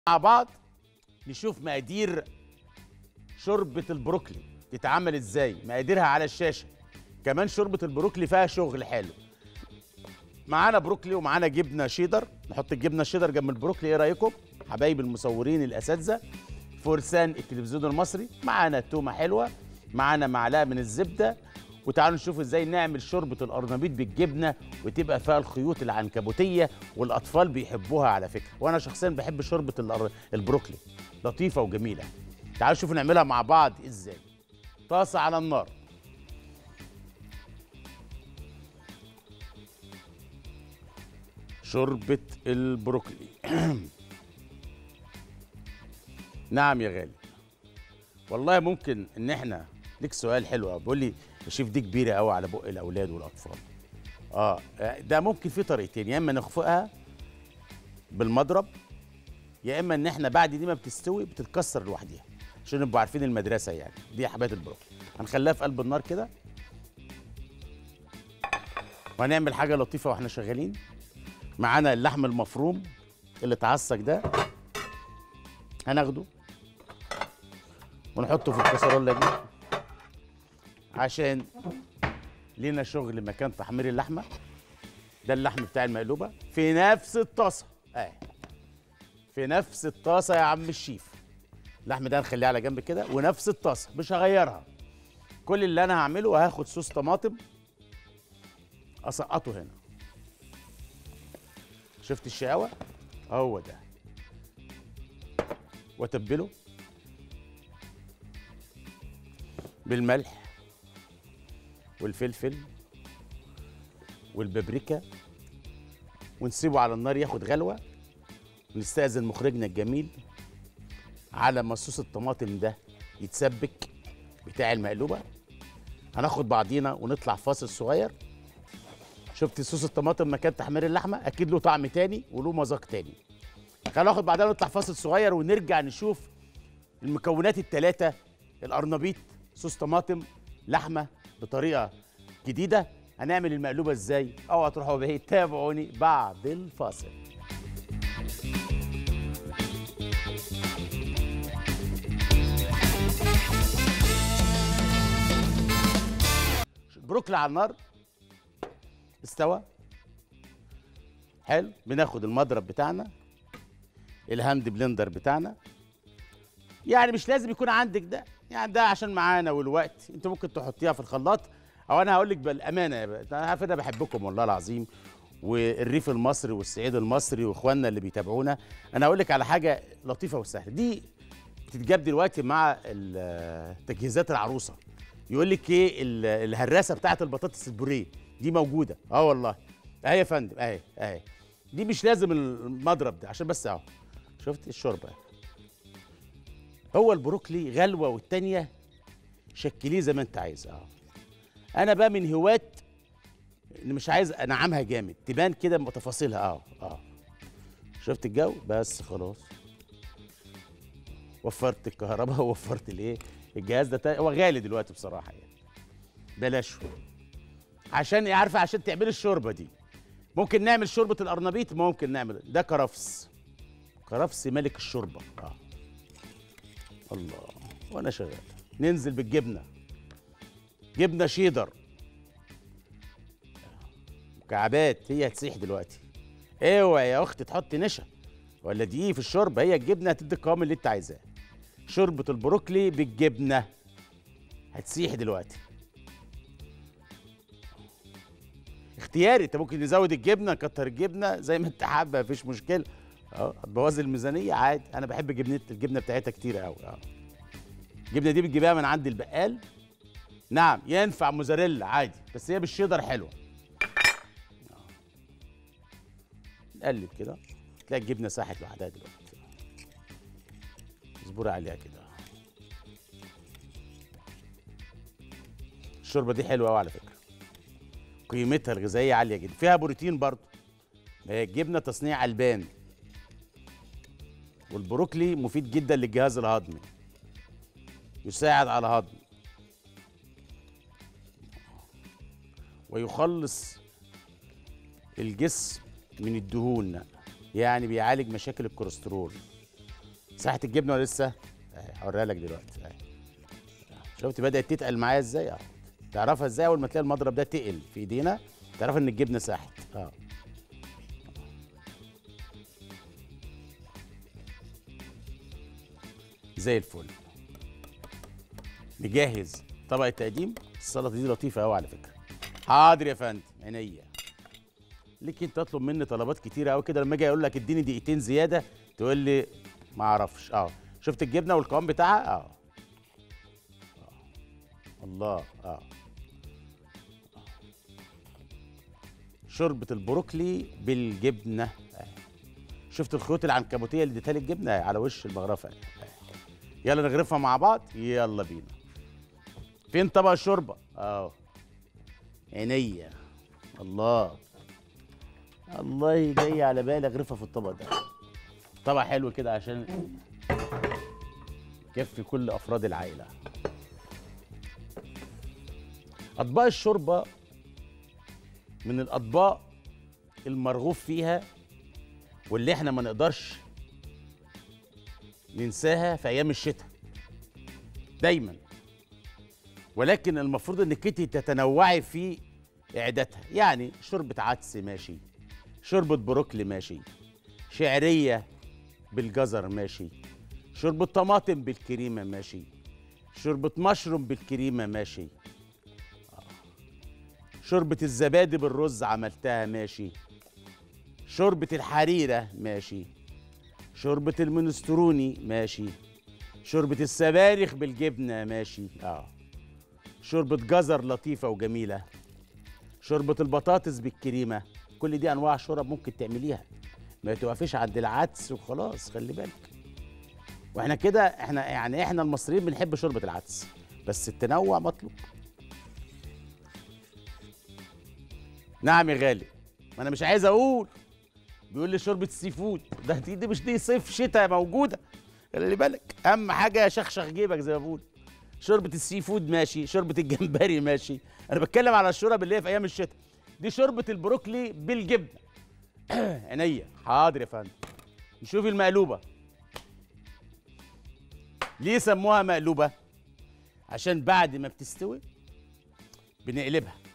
مع بعض نشوف مقادير شوربة البروكلي تتعمل ازاي. مقاديرها على الشاشة. كمان شوربة البروكلي فيها شغل حلو. معانا بروكلي ومعانا جبنة شيدر. نحط الجبنة الشيدر جنب البروكلي، ايه رأيكم حبايب المصورين الأساتذة فرسان التلفزيون المصري؟ معانا تومة حلوة، معانا معلقة من الزبدة. وتعالوا نشوف ازاي نعمل شوربة القرنبيط بالجبنة وتبقى فيها الخيوط العنكبوتية، والأطفال بيحبوها على فكرة، وأنا شخصيا بحب شوربة البروكلي، لطيفة وجميلة. تعالوا نشوف نعملها مع بعض ازاي. طاسة على النار، شوربة البروكلي. نعم يا غالي، والله ممكن ان احنا ليك سؤال حلو قوي، بيقول لي يا شيف دي كبيره قوي على بق الاولاد والاطفال. ده ممكن في طريقتين، يا اما نخفقها بالمضرب، يا اما ان احنا بعد دي ما بتستوي بتتكسر لوحديها، عشان نبقوا عارفين المدرسه يعني. دي حبايه البروكلي هنخليها في قلب النار كده، وهنعمل حاجه لطيفه واحنا شغالين. معانا اللحم المفروم اللي اتعصج ده، هناخده ونحطه في الكسرولة دي عشان لينا شغل مكان تحمير اللحمة. ده اللحم بتاع المقلوبة في نفس الطاسة، في نفس الطاسة يا عم الشيف. اللحم ده هنخليه على جنب كده، ونفس الطاسة مش هغيرها. كل اللي انا هعمله هاخد صوص طماطم اسقطه هنا. شفت الشقاوة؟ هو ده. واتبله بالملح والفلفل والبابريكا، ونسيبه على النار ياخد غلوة. ونستأذن مخرجنا الجميل على ما صوص الطماطم ده يتسبك بتاع المقلوبة. هناخد بعضينا ونطلع فاصل صغير. شفت صوص الطماطم مكان تحمير اللحمة؟ أكيد له طعم تاني وله مذاق تاني. خلينا ناخد بعدها ونطلع فاصل صغير ونرجع نشوف المكونات الثلاثة: القرنبيط، صوص طماطم، لحمة بطريقة جديدة. هنعمل المقلوبة ازاي؟ اوعوا تروحوا بعيد، تابعوني بعد الفاصل. البروكلي على النار استوى حلو. بناخد المضرب بتاعنا، الهاند بلندر بتاعنا. يعني مش لازم يكون عندك ده، يعني ده عشان معانا والوقت. انت ممكن تحطيها في الخلاط، او انا هقول لك بالامانه يا بقى، انا عارف انا بحبكم والله العظيم، والريف المصري والصعيد المصري واخواننا اللي بيتابعونا. انا هقول لك على حاجه لطيفه وسهله. دي بتتجاب دلوقتي مع تجهيزات العروسه. يقول لك ايه، الهراسه بتاعه البطاطس البوريه دي موجوده. والله اهي يا فندم، اهي. دي مش لازم المضرب ده، عشان بس اهو شفت الشوربه. هو البروكلي غلوه والتانيه شكليه زي ما انت عايز. انا بقى من هواة ان مش عايز انعمها جامد، تبان كده تفاصيلها. شفت الجو؟ بس خلاص، وفرت الكهرباء ووفرت الايه، الجهاز ده هو غالي دلوقتي بصراحه يعني، بلاش. عشان عارفه، عشان تعملي الشوربه دي ممكن نعمل شوربه القرنبيط، ممكن نعمل ده كرفس. كرفس ملك الشوربه. الله. وانا شغال ننزل بالجبنه، جبنه شيدر مكعبات. هي هتسيح دلوقتي. اوعي يا اختي تحطي نشا ولا دقيق في الشوربه، هي الجبنه هتدي القوام اللي انت عايزاه. شوربه البروكلي بالجبنه هتسيح دلوقتي. اختياري، انت ممكن نزود الجبنه نكتر الجبنه زي ما انت حابه، مفيش مشكله. هتبوظ الميزانيه عادي. انا بحب الجبنه بتاعتها كتير قوي. الجبنه دي بتجيبها من عند البقال. نعم، ينفع موزاريلا عادي، بس هي بالشيدر حلوه. نقلب كده تلاقي الجبنه ساحت لوحدها دلوقتي. اصبري عليها كده. الشوربه دي حلوه قوي على فكره، قيمتها الغذائيه عاليه جدا، فيها بروتين برضه. هي الجبنه تصنيع البان، والبروكلي مفيد جدا للجهاز الهضمي، يساعد على الهضم ويخلص الجسم من الدهون، يعني بيعالج مشاكل الكوليسترول مسحت الجبنه ولا لسه؟ هوريها لك دلوقتي. شفت بدات تتقل معايا ازاي؟ تعرفها ازاي؟ اول ما تلاقي المضرب ده تقل في ايدينا تعرف ان الجبنه ساحت. زي الفل. نجهز طبق التقديم. السلطه دي لطيفه قوي على فكره. حاضر يا فندم، عينيا. ليك انت تطلب مني طلبات كتيره قوي كده، لما اجي اقول لك اديني دقيقتين زياده تقول لي ما اعرفش. شفت الجبنه والقوام بتاعها؟ الله. شوربه البروكلي بالجبنه. شفت الخيوط العنكبوتيه اللي اديتها لي الجبنه على وش المغرفه. يلا نغرفها مع بعض، يلا بينا. فين طبق الشوربه؟ عينيا. الله الله، جاي على بالي اغرفها في الطبق ده. طبق حلو كده عشان يكفي كل افراد العائله. اطباق الشوربه من الاطباق المرغوب فيها واللي احنا ما نقدرش ننساها في ايام الشتاء دايما، ولكن المفروض انك انت تتنوعي في اعدادها. يعني شوربه عدس ماشي، شوربه بروكلي ماشي، شعريه بالجزر ماشي، شوربه طماطم بالكريمه ماشي، شوربه مشروم بالكريمه ماشي، شوربه الزبادي بالرز عملتها ماشي، شوربه الحريره ماشي، شوربه المنستروني ماشي، شوربه السبانخ بالجبنه ماشي، شوربه جزر لطيفه وجميله، شوربه البطاطس بالكريمه. كل دي انواع شورب ممكن تعمليها، ما توقفيش عند العدس وخلاص. خلي بالك، واحنا كده احنا المصريين بنحب شوربه العدس، بس التنوع مطلوب. نعم يا غالي، ما انا مش عايز اقول. بيقول لي شوربه السي فود دي مش دي صيف شتاء موجوده. خلي بالك، اهم حاجه شخشخ جيبك زي ما بقول. شوربه السي فود ماشي، شوربه الجمبري ماشي، انا بتكلم على الشوربه اللي هي في ايام الشتاء. دي شوربه البروكلي بالجبنه. عينيا. حاضر يا فندم. نشوف المقلوبه. ليه سموها مقلوبه؟ عشان بعد ما بتستوي بنقلبها